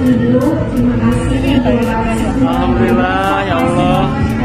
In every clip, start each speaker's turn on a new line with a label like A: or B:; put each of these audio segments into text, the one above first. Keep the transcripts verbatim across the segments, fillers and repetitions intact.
A: Alhamdulillah, ya Allah.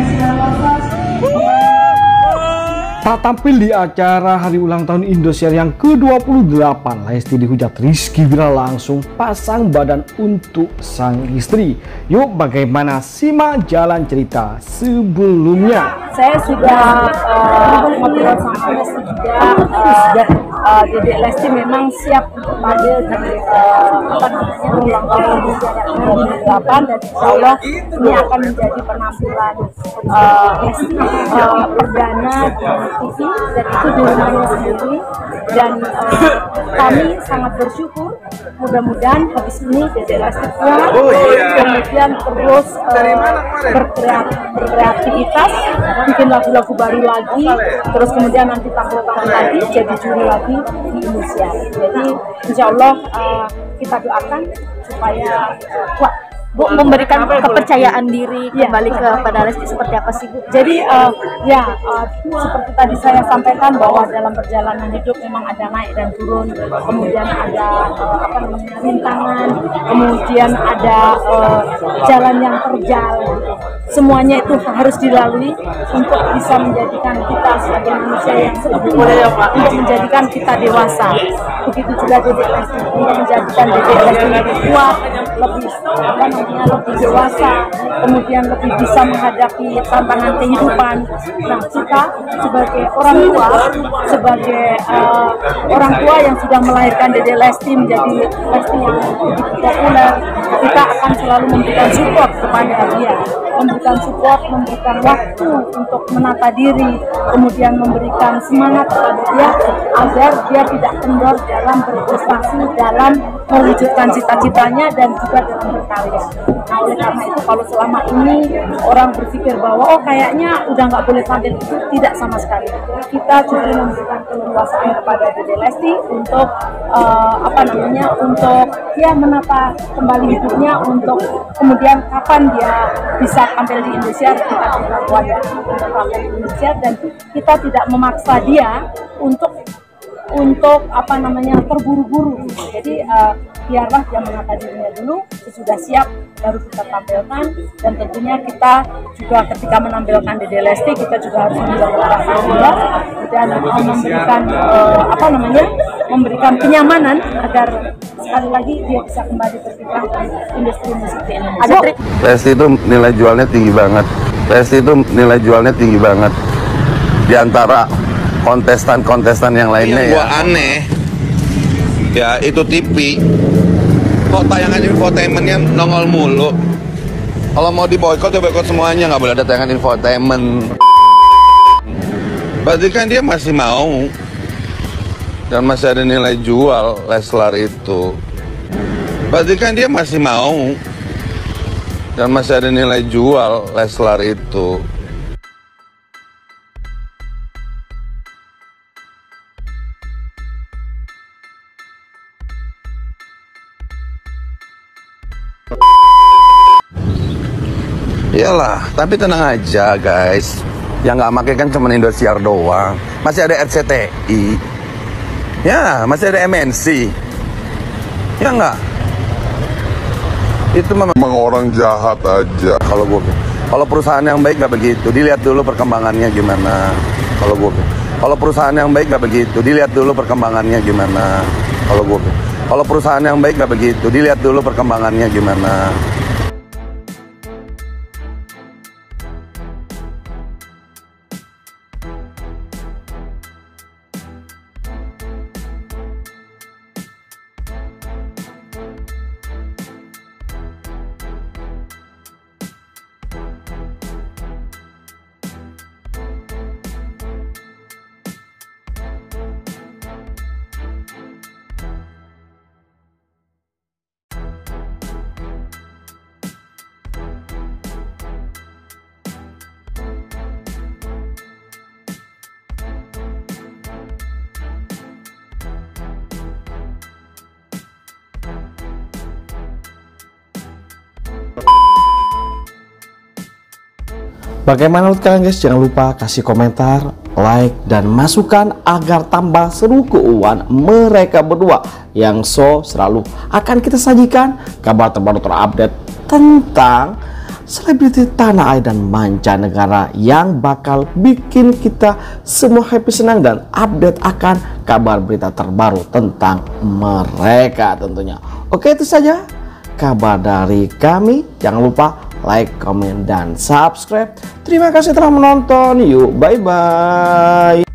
B: Tak tampil di acara hari ulang tahun Indosiar yang ke dua puluh delapan, Lesti dihujat Rizky Bilar langsung pasang badan untuk sang istri. Yuk bagaimana simak jalan cerita sebelumnya.
C: Saya sudah uh, ngobrol sama Lesti juga, uh, uh, Dedek Lesti memang siap untuk hadir di uh, apa namanya ulang tahun Indosiar yang ke dua puluh delapan, dan insya Allah ini akan menjadi penampilan uh, Lesti uh, perdana T V, dan itu di rumahnya sendiri. Dan uh, kami sangat bersyukur, mudah-mudahan habis ini Dedek Lesti kuat, kemudian terus uh, berkreat, berkreativitas, bikin lagu-lagu baru lagi, terus kemudian nanti tampil-tampil lagi, jadi juri lagi di Indonesia. Jadi insya Allah uh, kita doakan supaya uh, kuat.
D: Bu, memberikan kepercayaan diri
C: ya,
D: kembali kepada Lesti seperti apa sih, Bu?
C: Jadi uh, ya uh, seperti tadi saya sampaikan bahwa dalam perjalanan hidup memang ada naik dan turun, kemudian ada uh, apa namanya rintangan, kemudian ada uh, jalan yang terjal. Semuanya itu harus dilalui untuk bisa menjadikan kita sebagai manusia yang sempurna, untuk menjadikan kita dewasa. Begitu juga Dedek Lesti, untuk menjadikan Dedek Lesti lebih kuat, lebih apa namanya lebih dewasa, kemudian lebih bisa menghadapi tantangan kehidupan. Nah, kita sebagai orang tua, sebagai uh, orang tua yang sudah melahirkan Dedek Lesti menjadi Lesti yang begitu populer, kita akan selalu memberikan support kepada dia, memberikan support, memberikan waktu untuk menata diri, kemudian memberikan semangat kepada dia agar dia tidak kendor dalam berprestasi, dalam mewujudkan cita-citanya dan juga dalam berkarya. Nah, oleh karena itu kalau selama ini orang berpikir bahwa oh kayaknya udah nggak boleh tampil, itu tidak sama sekali. Kita justru memberikan keleluasaan kepada Dedek Lesti untuk uh, apa namanya untuk dia menata kembali hidupnya, untuk kemudian kapan dia bisa tampil di Indonesia, kita berikan wadah untuk tampil di Indonesia, dan kita tidak memaksa dia untuk untuk apa namanya terburu-buru. Jadi uh, biarlah dia menata dirinya dulu, sesudah siap baru kita tampilkan. Dan tentunya kita juga ketika menampilkan Dedek Lesti, kita juga harus menjaga dia dan uh, memberikan uh, apa namanya memberikan kenyamanan agar sekali lagi dia bisa kembali berkiprah di industri musik di Indonesia.
E: Lesti itu nilai jualnya tinggi banget. Lesti itu nilai jualnya tinggi banget di antara kontestan-kontestan yang lainnya. Yang
F: gua
E: ya
F: aneh ya itu T V kok tayangan infotainmentnya nongol mulu. Kalau mau diboykot ya boykot semuanya, nggak boleh ada tayangan infotainment. Berarti kan dia masih mau dan masih ada nilai jual Leslar itu. Berarti kan dia masih mau dan masih ada nilai jual Leslar itu. Iyalah, tapi tenang aja guys. Yang nggak pakai kan cuma Indosiar doang. Masih ada R C T I. Ya, masih ada M N C. Ya nggak? Itu memang orang jahat aja. Kalau gue, kalau perusahaan yang baik nggak begitu. Dilihat dulu perkembangannya gimana. Kalau gue, kalau perusahaan yang baik nggak begitu. Dilihat dulu perkembangannya gimana. Kalau gue, kalau perusahaan yang baik nggak begitu. Dilihat dulu perkembangannya gimana.
B: Bagaimana menurut kalian guys? Jangan lupa kasih komentar, like dan masukan agar tambah seru keuangan mereka berdua yang so selalu akan kita sajikan kabar terbaru terupdate tentang selebriti tanah air dan mancanegara yang bakal bikin kita semua happy, senang, dan update akan kabar berita terbaru tentang mereka tentunya. Oke, itu saja kabar dari kami. Jangan lupa like, comment, dan subscribe. Terima kasih telah menonton. Yuk, bye-bye.